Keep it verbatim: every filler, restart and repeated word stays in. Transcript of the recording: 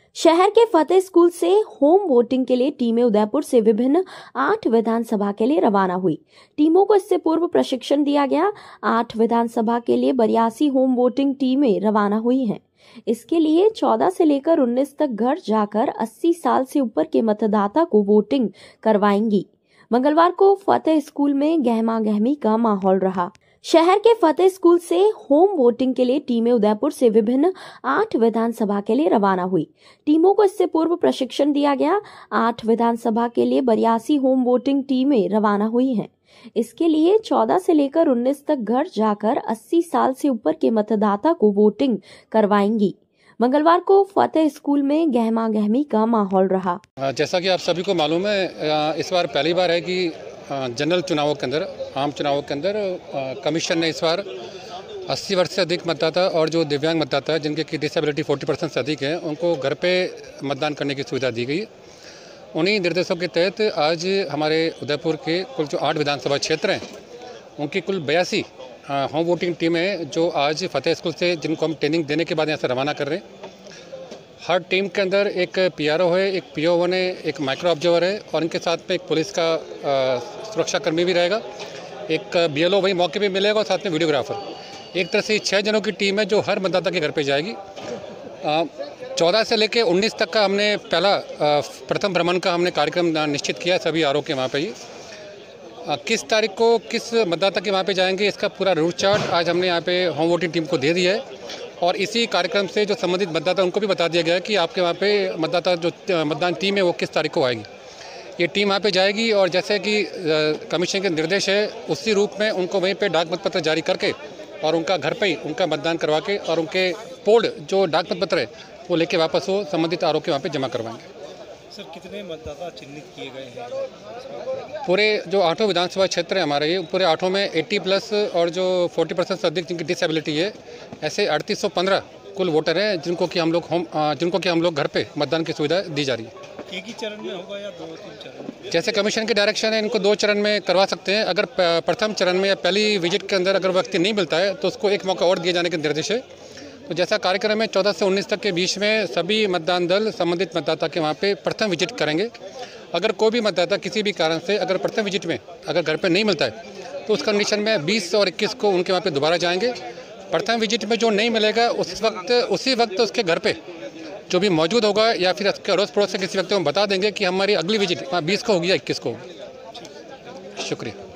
शहर के फतेह स्कूल से होम वोटिंग के लिए टीमें उदयपुर से विभिन्न आठ विधानसभा के लिए रवाना हुई। टीमों को इससे पूर्व प्रशिक्षण दिया गया। आठ विधानसभा के लिए बयासी होम वोटिंग टीमें रवाना हुई हैं। इसके लिए चौदह से लेकर उन्नीस तक घर जाकर अस्सी साल से ऊपर के मतदाता को वोटिंग करवाएंगी। मंगलवार को फतेह स्कूल में गहमा गहमी का माहौल रहा। शहर के फतेह स्कूल से होम वोटिंग के लिए टीमें उदयपुर से विभिन्न आठ विधानसभा के लिए रवाना हुई। टीमों को इससे पूर्व प्रशिक्षण दिया गया। आठ विधानसभा के लिए बयासी होम वोटिंग टीमें रवाना हुई हैं। इसके लिए चौदह से लेकर उन्नीस तक घर जाकर अस्सी साल से ऊपर के मतदाता को वोटिंग करवाएंगी। मंगलवार को फतेह स्कूल में गहमा गहमी का माहौल रहा। जैसा कि आप सभी को मालूम है, इस बार पहली बार है कि जनरल चुनावों के अंदर, आम चुनावों के अंदर कमीशन ने इस बार अस्सी वर्ष से अधिक मतदाता और जो दिव्यांग मतदाता है जिनके की डिसेबिलिटी चालीस परसेंट से अधिक है, उनको घर पे मतदान करने की सुविधा दी गई। उन्हीं निर्देशों के तहत आज हमारे उदयपुर के कुल जो आठ विधानसभा क्षेत्र हैं, उनकी कुल बयासी होम वोटिंग टीमें जो आज फतेह स्कूल से, जिनको हम ट्रेनिंग देने के बाद यहाँ से रवाना कर रहे हैं। हर टीम के अंदर एक पीआरओ है, एक पीओ वन है, एक माइक्रो ऑब्जर्वर है और इनके साथ में एक पुलिस का सुरक्षा कर्मी भी रहेगा। एक बीएलओ वही मौके पे मिलेगा और साथ में वीडियोग्राफर। एक तरह से छः जनों की टीम है जो हर मतदाता के घर पे जाएगी। चौदह से लेकर उन्नीस तक का हमने पहला प्रथम भ्रमण का हमने कार्यक्रम निश्चित किया सभी आर ओ के वहाँ पर ही। किस तारीख को किस मतदाता के वहाँ पे जाएंगे, इसका पूरा रूट चार्ट आज हमने यहाँ पे होम वोटिंग टीम को दे दिया है। और इसी कार्यक्रम से जो संबंधित मतदाता उनको भी बता दिया गया है कि आपके वहाँ पे मतदाता जो मतदान टीम है वो किस तारीख को आएगी। ये टीम वहाँ पे जाएगी और जैसे कि कमीशन के निर्देश है उसी रूप में उनको वहीं पे डाक मतपत्र जारी करके और उनका घर पे ही उनका मतदान करवा के और उनके पोल्ड जो डाक मतपत्र है वो लेके वापस वो संबंधित आरोप के वहाँ पे जमा करवाएंगे। सर, कितने मतदाता चिन्हित किए गए हैं? पूरे जो आठों विधानसभा क्षेत्र है हमारे, ये पूरे आठों में अस्सी प्लस और जो चालीस परसेंट से अधिक जिनकी डिसेबिलिटी है, ऐसे अड़तीस सौ पंद्रह कुल वोटर हैं जिनको कि हम लोग होम जिनको कि हम लोग घर पे मतदान की सुविधा दी जा रही है। एक ही चरण में होगा या दो तीन चरण? जैसे कमीशन की डायरेक्शन है, इनको दो चरण में करवा सकते हैं। अगर प्रथम चरण में या पहली विजिट के अंदर अगर व्यक्ति नहीं मिलता है तो उसको एक मौका और दिए जाने के निर्देश है। तो जैसा कार्यक्रम है चौदह से उन्नीस तक के बीच में सभी मतदान दल संबंधित मतदाता के वहाँ पे प्रथम विजिट करेंगे। अगर कोई भी मतदाता किसी भी कारण से अगर प्रथम विजिट में अगर घर पे नहीं मिलता है तो उस कंडीशन में बीस और इक्कीस को उनके वहाँ पे दोबारा जाएंगे। प्रथम विजिट में जो नहीं मिलेगा उस वक्त उसी वक्त उसके घर पे जो भी मौजूद होगा या फिर उसके अड़ोस पड़ोस से किसी व्यक्ति को बता देंगे कि हमारी अगली विजिट बीस को होगी या इक्कीस को होगी। शुक्रिया।